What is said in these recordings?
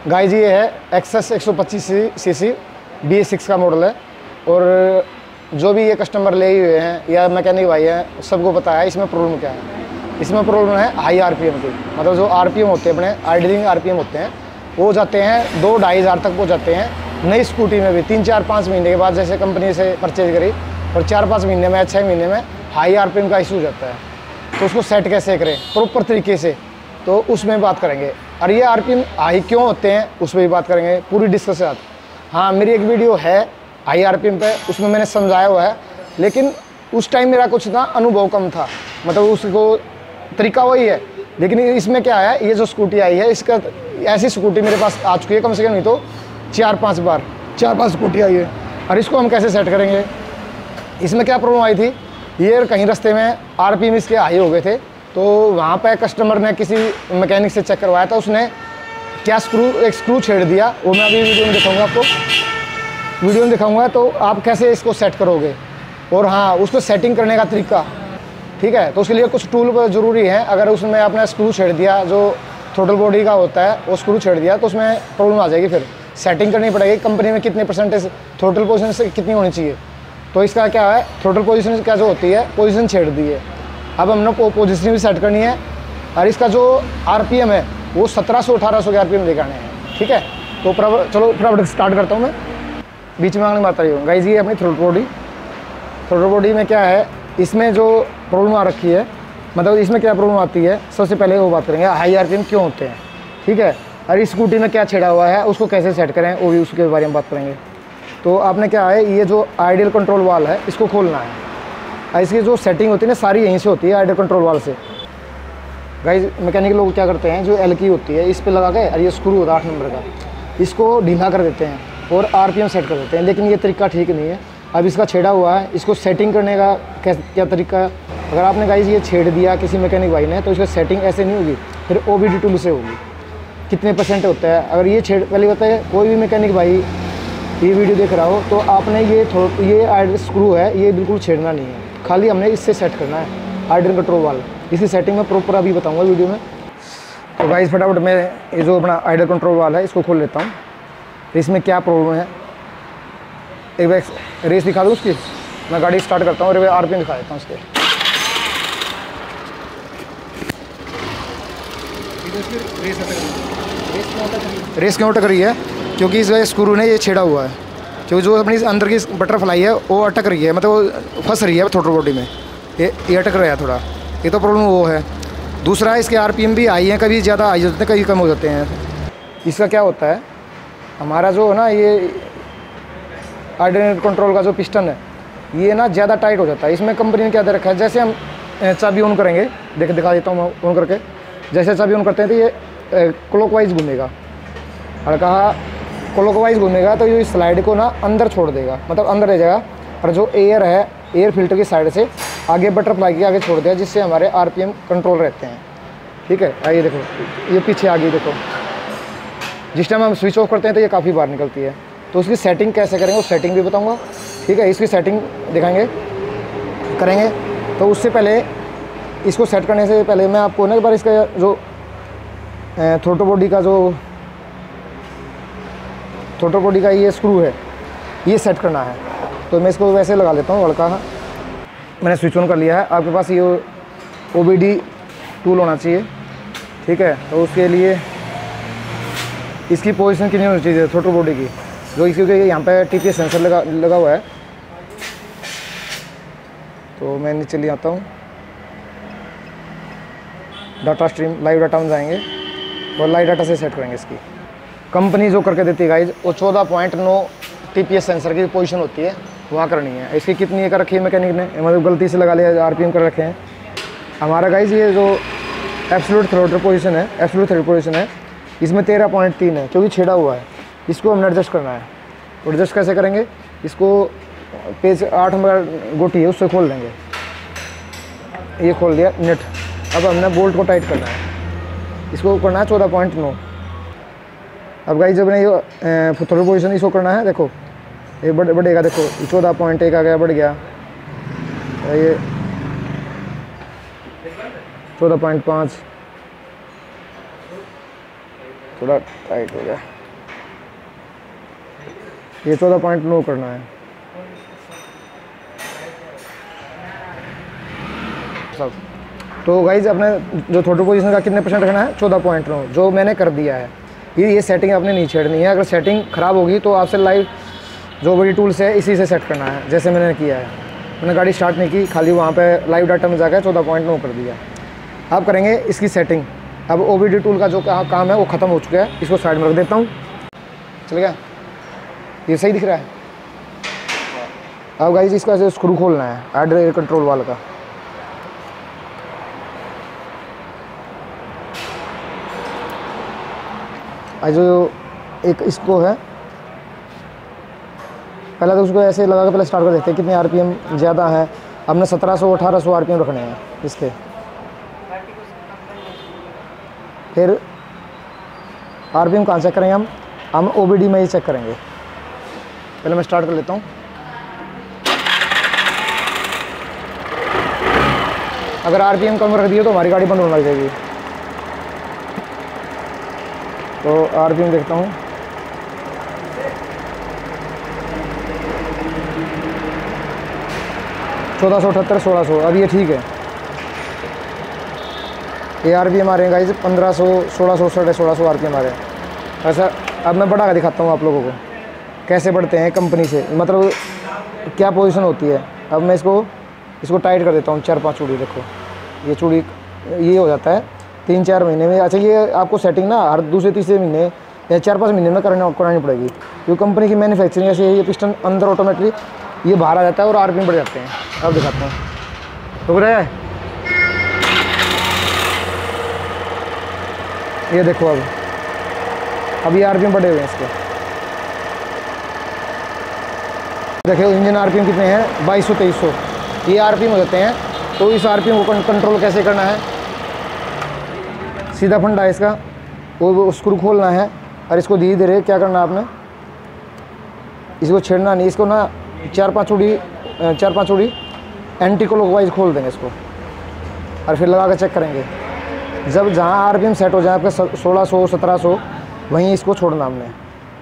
Guys ये है access 125 CC BS6 का मॉडल है। और जो भी ये कस्टमर ले हुए हैं या मैकेनिक भाई हैं, सबको पता है इसमें प्रॉब्लम क्या है। इसमें प्रॉब्लम है हाई RPM की, मतलब जो RPM होते हैं अपने आइडलिंग RPM होते हैं वो जाते हैं 2-2.5 हज़ार तक वो जाते हैं। नई स्कूटी में भी 3-4-5 महीने के बाद जैसे कंपनी से परचेज करी और 4-5 महीने में 6 महीने में हाई RPM का इशू हो जाता है, तो उसको सेट कैसे करें प्रॉपर तरीके से, तो उसमें बात करेंगे। और ये RPM हाई क्यों होते हैं उस पर भी बात करेंगे, पूरी डिस्कस के साथ। हाँ, मेरी एक वीडियो है हाई RPM पे, उसमें मैंने समझाया हुआ है, लेकिन उस टाइम मेरा कुछ ना अनुभव कम था, मतलब उसको तरीका वही है। लेकिन इसमें क्या है, ये जो स्कूटी आई है इसका, ऐसी स्कूटी मेरे पास आ चुकी है कम से कम नहीं तो 4-5 स्कूटी आई है। और इसको हम कैसे सेट करेंगे, इसमें क्या प्रॉब्लम आई थी, ये कहीं रास्ते में RPM इसके हाई हो गए थे, तो वहाँ पे कस्टमर ने किसी मैकेनिक से चेक करवाया था, उसने क्या एक स्क्रू छेड़ दिया, वो मैं अभी वीडियो में दिखाऊंगा आपको, वीडियो में दिखाऊंगा। तो आप कैसे इसको सेट करोगे, और हाँ उसको सेटिंग करने का तरीका, ठीक है। तो उसके लिए कुछ टूल ज़रूरी है। अगर उसमें आपने स्क्रू छेड़ दिया जो थ्रोटल बॉडी का होता है, वो स्क्रू छेड़ दिया तो उसमें प्रॉब्लम आ जाएगी, फिर सेटिंग करनी पड़ेगी कंपनी में कितने परसेंटेज थ्रोटल पोजीशन से कितनी होनी चाहिए। तो इसका क्या है, थ्रोटल पोजीशन क्या जो होती है, पोजीशन छेड़ दी है, अब हमने पोजीशन भी सेट करनी है। और इसका जो RPM है वो 1700-1800 के RPM लेकर आने हैं, ठीक है। तो चलो प्रोडक्ट स्टार्ट करता हूँ मैं, बीच में आगे बात रही हूँ। गाइस ये अपनी थ्रोटल बॉडी में क्या है, इसमें जो प्रॉब्लम आ रखी है, मतलब इसमें क्या प्रॉब्लम आती है, सबसे पहले वो बात करेंगे हाई RPM क्यों होते हैं, ठीक है। और इस स्कूटी में क्या छेड़ा हुआ है उसको कैसे सेट करें, वो भी उसके बारे में बात करेंगे। तो आपने क्या है, ये जो आइडियल कंट्रोल वाल है इसको खोलना है, और इसकी जो सेटिंग होती है ना सारी यहीं से होती है, आइडियल कंट्रोल वाल से। गाइस मैकेनिक लोग क्या करते हैं, जो L की होती है इस पर लगा के, और ये स्क्रू होता है 8 नंबर का, इसको ढीला कर देते हैं और RPM सेट कर देते हैं, लेकिन ये तरीका ठीक नहीं है। अब इसका छेड़ा हुआ है, इसको सेटिंग करने का क्या तरीका है। अगर आपने गाइस ये छेड़ दिया किसी मैकेनिक भाई ने, तो इसका सेटिंग ऐसे नहीं होगी, फिर OBD टूल से होगी, कितने % होता है। अगर ये छेड़, पहले होता है कोई भी मैकेनिक भाई ये वीडियो देख रहा हो, तो आपने ये स्क्रू है ये बिल्कुल छेड़ना नहीं है, खाली हमने इससे सेट करना है आइडियल कंट्रोल वाल। इसकी सेटिंग में प्रॉपर अभी बताऊँगा वीडियो में। तो गाइस फटाफट मैं ये जो अपना आइडियल कंट्रोल वाल है इसको खोल लेता हूँ, तो इसमें क्या प्रॉब्लम है, एक बार रेस दिखा दूँ उसकी, मैं गाड़ी स्टार्ट करता हूँ और RPM दिखा देता हूँ उसके। रेस क्यों अटक रही है, क्योंकि इस वजह स्क्रू ने ये छेड़ा हुआ है, क्योंकि जो अपनी अंदर की बटरफ्लाई है वो अटक रही है, मतलब वो फंस रही है थ्रोटल बॉडी में, ये अटक रहा है थोड़ा, ये तो प्रॉब्लम वो है। दूसरा इसके RPM भी हाई हैं, कभी ज़्यादा हाई होते हैं कभी कम हो जाते हैं। इसका क्या होता है, हमारा जो है ना ये आइडियल कंट्रोल का जो पिस्टन है ये ना ज़्यादा टाइट हो जाता है। इसमें कंपनी ने क्या दे रखा है, जैसे हम चाबी ऑन करेंगे, दिखा देता हूँ मैं ऑन करके, जैसे चाबी ऑन करते हैं तो ये क्लॉकवाइज घूमेगा, और कहा क्लॉकवाइज घूमेगा तो ये स्लाइड को ना अंदर छोड़ देगा, मतलब अंदर रह जाएगा, और जो एयर है एयर फिल्टर की साइड से आगे बटरफ्लाई के आगे छोड़ दिया, जिससे हमारे RPM कंट्रोल रहते हैं, ठीक है। आइए देखो ये पीछे आ गई, देखो जिस टाइम हम स्विच ऑफ करते हैं तो ये काफ़ी बाहर निकलती है। तो उसकी सेटिंग कैसे करेंगे वो सेटिंग भी बताऊंगा, ठीक है। इसकी सेटिंग दिखाएंगे करेंगे। तो उससे पहले इसको सेट करने से पहले मैं आपको ना एक बार इसका जो थ्रोटल बॉडी का ये स्क्रू है ये सेट करना है। तो मैं इसको वैसे लगा लेता हूँ हल्का, मैंने स्विच ऑन कर लिया है। आपके पास ये OBD टूल होना चाहिए, ठीक है। तो उसके लिए इसकी पोजीशन कितनी होनी चाहिए थ्रोटल बॉडी की, जो क्योंकि यहाँ पे TPS सेंसर लगा हुआ है। तो मैं नीचे ले आता हूँ, डाटा स्ट्रीम लाइव डाटा में जाएंगे और लाइव डाटा से सेट करेंगे। इसकी कंपनी जो करके देती है गाइज वो 14.9 TPS सेंसर की पोजीशन होती है, वहाँ करनी है। इसकी कितनी कर रखी है मैकेनिक ने, मतलब गलती से लगा लिया, RPM कर रखे हैं। हमारा गाइज ये जो एब्सोल्यूट थ्रोटल पोजीशन है इसमें 13.3 है, क्योंकि छेड़ा हुआ है, इसको हमने एडजस्ट करना है। तो एडजस्ट कैसे करेंगे, इसको पेज 8 नंबर गोटी है उससे खोल देंगे, ये खोल दिया नेट। अब हमने बोल्ट को टाइट करना है, इसको करना है 14.9। अब गाइस जब ये थ्रोटल पोजीशन इसको करना है, देखो ये बढ़ेगा, देखो 14.1 आ गया, बढ़ गया, ये 14.5 थोड़ा टाइट हो गया। ये 14.9 करना है सब। तो गाइज अपने जो थ्रोटल पोजीशन का कितने % रखना है, 14.9, जो मैंने कर दिया है। ये सेटिंग आपने नहीं छेड़नी है। अगर सेटिंग ख़राब होगी तो आपसे लाइव जो बड़ी टूल्स है इसी से सेट करना है, जैसे मैंने किया है। मैंने गाड़ी स्टार्ट नहीं की, खाली वहाँ पे लाइव डाटा में जाकर 14.9 कर दिया। अब करेंगे इसकी सेटिंग। अब OBD टूल का जो काम है वो ख़त्म हो चुका है, इसको साइड में रख देता हूँ। चल गया, ये सही दिख रहा है। अब गाइस इसका ऐसे स्क्रू खोलना है आइडल एयर कंट्रोल वाल का। जो एक इसको है, पहले तो उसको ऐसे लगा के पहले स्टार्ट कर देते हैं कितने RPM ज़्यादा है। हमने 1700-1800 RPM रखने हैं इसके। फिर RPM कहाँ चेक करेंगे हम OBD में ही चेक करेंगे। पहले मैं स्टार्ट कर लेता हूँ। अगर RPM कम रख दिए तो हमारी गाड़ी बंद होने लग जाएगी। तो RPM देखता हूँ, चौदह 1600। अब ये ठीक है। ये RPM आ रहे हैं गाइस 1500, 1600, 1650 RPM आ रहे हैं। ऐसा अब मैं बढ़ा के दिखाता हूँ आप लोगों को कैसे बढ़ते हैं कंपनी से, मतलब क्या पोजीशन होती है। अब मैं इसको टाइट कर देता हूँ 4-5 चूड़ी। देखो ये चूड़ी ये हो जाता है 3-4 महीने में। अच्छा ये आपको सेटिंग ना हर दूसरे तीसरे महीने या 4-5 महीने में करानी पड़ेगी, क्योंकि कंपनी की मैन्युफैक्चरिंग ऐसी है। ये पिस्टन अंदर ऑटोमेटिकली ये बाहर आ जाता है और RPM बढ़ जाते हैं। अब दिखाता हूँ, रुक रहा है। ये देखो अब ये RPM बढ़े हुए हैं इसके। देखो इंजन RPM कितने हैं, 2200-2300 ये RPM हो जाते हैं। तो इस RPM को कंट्रोल कैसे करना है, सीधा फंडा है इसका, वो स्क्रू खोलना है और इसको धीरे धीरे क्या करना है आपने, इसको छेड़ना नहीं। इसको ना 4-5 चूड़ी एंटी क्लॉकवाइज खोल देंगे इसको और फिर लगा कर चेक करेंगे। जब जहाँ RPM सेट हो जाए आपके 1600-1700 वहीं इसको छोड़ना हमने।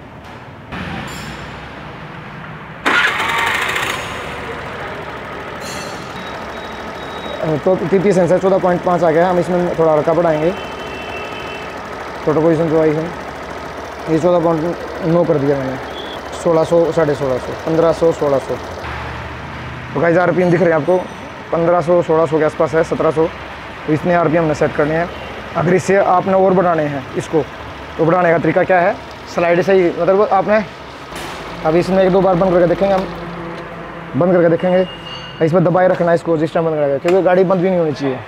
तो TP सेंसर 14.5 आ गया। हम इसमें थोड़ा हल्का बढ़ाएंगे। थ्रोटल पोजीशन जो आई है ये 14.9 कर दिया मैंने। 1600, 1650, 1500, 1600। तो गाइस RPM दिख रहे हैं आपको 1500, 1600 के आसपास है, 1700। तो इतने RPM हमने सेट करने हैं। अगर इससे आपने और बढ़ाने हैं इसको, तो बढ़ाने का तरीका क्या है, स्लाइड से ही, मतलब आपने अब इसमें 1-2 बार बंद करके देखेंगे हम, बंद करके देखेंगे। इस पर दबाए रखना है इसको जिस टाइम बंद करेगा, क्योंकि गाड़ी बंद भी नहीं होनी चाहिए।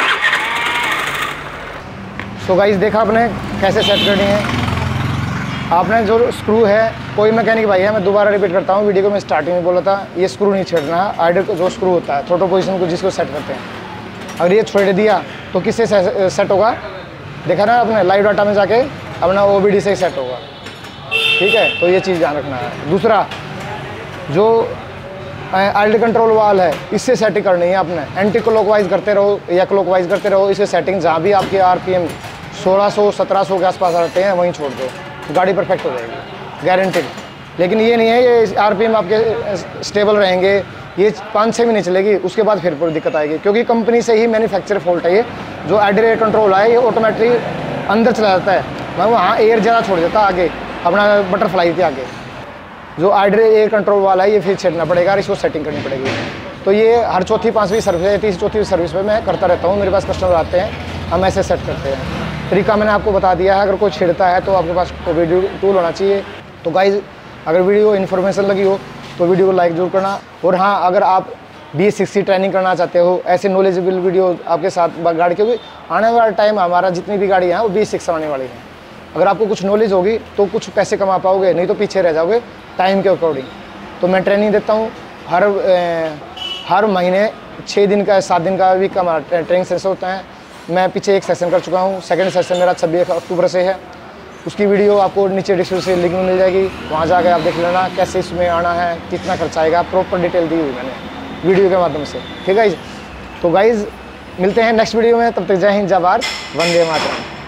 तो गाइस देखा आपने कैसे सेट करनी है। आपने जो स्क्रू है, कोई मैकेनिक भाई है, मैं दोबारा रिपीट करता हूँ, वीडियो को मैं स्टार्टिंग में बोला था, ये स्क्रू नहीं छेड़ना है। आइडल को जो स्क्रू होता है थ्रोटल पोजीशन को जिसको सेट करते हैं, अगर ये छोड़ दिया तो किससे सेट होगा, देखा ना आपने लाइव डाटा में जाके अपना OBD से सेट होगा। ठीक है, तो ये चीज़ ध्यान रखना है। दूसरा जो आइडल कंट्रोल वाल है, इससे सेटिंग करनी है आपने। एंटी क्लॉकवाइज करते रहो या क्लॉकवाइज करते रहो, इससे सेटिंग जहाँ भी आपके RPM 1600-1700 के आसपास रहते हैं वहीं छोड़ दो, गाड़ी परफेक्ट हो जाएगी, गारंटेड। लेकिन ये नहीं है ये RPM आपके स्टेबल रहेंगे, ये 5-6 महीने चलेगी, उसके बाद फिर पूरी दिक्कत आएगी, क्योंकि कंपनी से ही मैन्युफैक्चर फॉल्ट है। ये जो आइडल एयर कंट्रोल है ये ऑटोमेटिक अंदर चला जाता है, मतलब वहाँ एयर ज़्यादा छोड़ देता है आगे अपना बटरफ्लाई के आगे। जो आइडल एयर कंट्रोल वाला है ये फिर छेड़ना पड़ेगा और इसको सेटिंग करनी पड़ेगी। तो ये हर चौथी 5वीं सर्विस, 3-4 सर्विस में मैं करता रहता हूँ। मेरे पास कस्टमर आते हैं, हम ऐसे सेट करते हैं। तरीका मैंने आपको बता दिया है। अगर कोई छेड़ता है तो आपके पास वीडियो टूल होना चाहिए। तो गाइज अगर वीडियो इन्फॉर्मेशन लगी हो तो वीडियो को लाइक जरूर करना। और हाँ, अगर आप BS6 ट्रेनिंग करना चाहते हो, ऐसे नॉलेजेबल वीडियो आपके साथ गाड़ी, क्योंकि आने वाला टाइम हमारा जितनी भी गाड़ी हैं वो BS6 आने वाली हैं। अगर आपको कुछ नॉलेज होगी तो कुछ पैसे कमा पाओगे, नहीं तो पीछे रह जाओगे टाइम के अकॉर्डिंग। तो मैं ट्रेनिंग देता हूँ हर महीने 6 दिन का 7 दिन का वीक का ट्रेनिंग सेशन होता है। मैं पीछे एक सेशन कर चुका हूँ, सेकंड सेशन मेरा 26 अक्टूबर से है। उसकी वीडियो आपको नीचे डिस्क्रिप्शन लिंक में मिल जाएगी, वहाँ जाकर आप देख लेना कैसे इसमें आना है, कितना खर्चा आएगा, प्रॉपर डिटेल दी हुई मैंने वीडियो के माध्यम से। ठीक है गाइज, तो गाइज मिलते हैं नेक्स्ट वीडियो में, तब तक जय हिंद, जय भारत, वंदे मातरम।